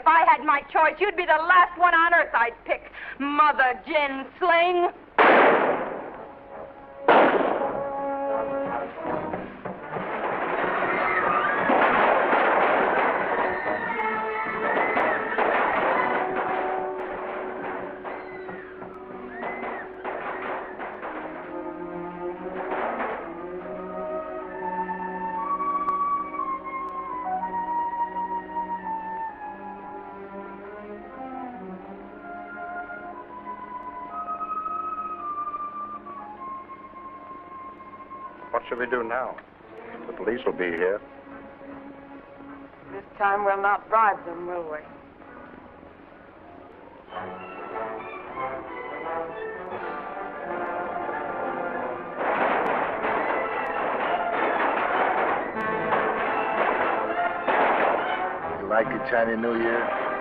If I had my choice, you'd be the last one on earth I'd pick. Mother Gin Sling. What shall we do now? The police will be here. This time we'll not bribe them, will we? You like it, Chinese New Year?